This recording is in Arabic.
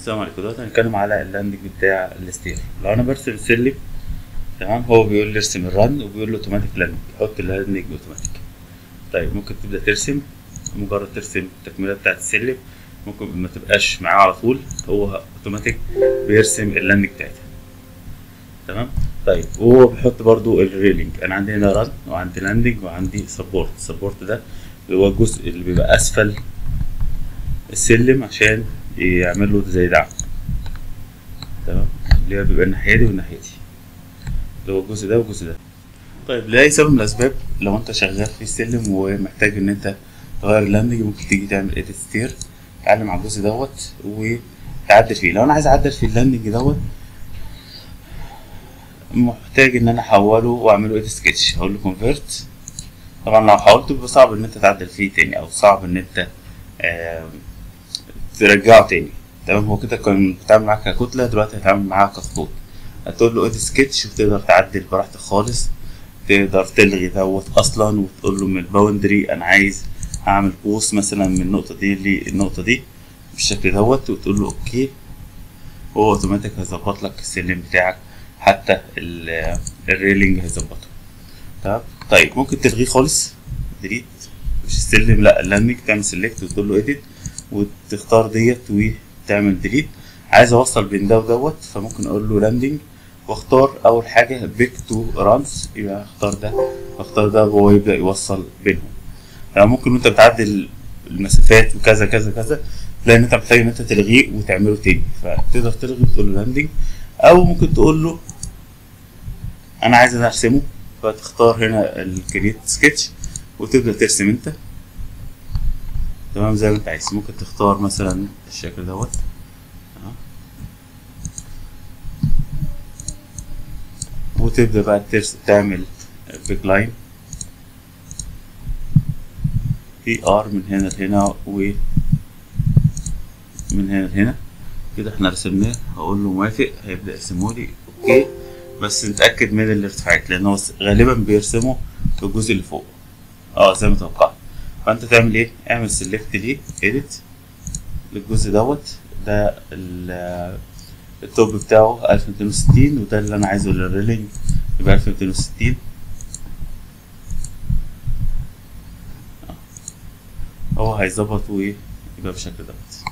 السلام عليكم. دلوقتي هنتكلم على اللاندنج بتاع الستير. لو انا برسم السلم، تمام، هو بيقول لي ارسم الرن وبيقول له اوتوماتيك لاندنج، حط اللاندنج اوتوماتيك. طيب ممكن تبدا ترسم، مجرد ترسم التكمله بتاعه السلم، ممكن ما تبقاش معاه على طول، هو اوتوماتيك بيرسم اللاندنج بتاعتها. تمام. طيب وهو بيحط برضو الريلينج. انا عندي هنا رن وعندي لاندنج وعندي سبورت. السبورت ده اللي هو الجزء اللي بيبقى اسفل السلم عشان يعمل له زي دعم. تمام، اللي هو بيبقى الناحية دي والناحية دي، اللي هو الجزء ده والجزء ده. طيب لأي سبب من الأسباب، لو أنت شغال في السلم ومحتاج إن أنت تغير اللاندنج، ممكن تيجي تعمل إيديت ستير، تعلم على الجزء دوت وتعدل فيه. لو أنا عايز أعدل في اللاندنج دوت، محتاج إن أنا أحوله وأعمله إيديت سكتش، هقول له كونفيرت. طبعا لو حاولته بيبقى صعب إن أنت تعدل فيه تاني، أو صعب إن أنت ترجعه تاني. تمام، هو كده كان بيتعامل معاك ككتلة، دلوقتي هيتعامل معاك كخطوط. هتقول له ايديت سكتش وتقدر تعدل براحتك خالص، تقدر تلغي دوت اصلا وتقول له من الباوندري انا عايز اعمل قوس مثلا من النقطة دي للنقطة دي بالشكل دوت، وتقول له اوكي. هو اوتوماتيك هيظبط لك السلم بتاعك، حتى الريلينج هيظبطه. تمام. طيب ممكن تلغيه خالص، ديليت، مش السلم لا اللاندنج، تعمل سيلكت وتقول له ايديت وتختار ديت وتعمل ديليت. عايز اوصل بين ده ودوت، فممكن اقول له لاندنج واختار اول حاجه بيك تو رانز، يبقى اختار ده واختار ده وهو يبدا يوصل بينهم. يعني ممكن وانت بتعدل المسافات وكذا كذا كذا، تلاقي ان انت محتاج ان انت تلغيه وتعمله تاني، فتقدر تلغي وتقول له لاندنج. او ممكن تقول له انا عايز انا ارسمه، فتختار هنا الكريت سكتش وتبدا ترسم انت. تمام، زي ما انت عايز. ممكن تختار مثلا الشكل دوت، وتبدأ بقى تعمل بيك لاين في ار من هنا لهنا ومن هنا لهنا كده. احنا رسمناه، هقول له موافق، هيبدأ يرسمه لي اوكي. بس نتأكد من الارتفاعات، لأن هو غالبا بيرسمه في الجزء اللي فوق زي ما توقعت. فانت تعمل ايه؟ اعمل سيلكت ليه اديت للجزء دوت، ده التوب بتاعه 1260، وده اللي انا عايزه للريلينج يبقى 1260. هو هيظبط ويبقى بالشكل دوت.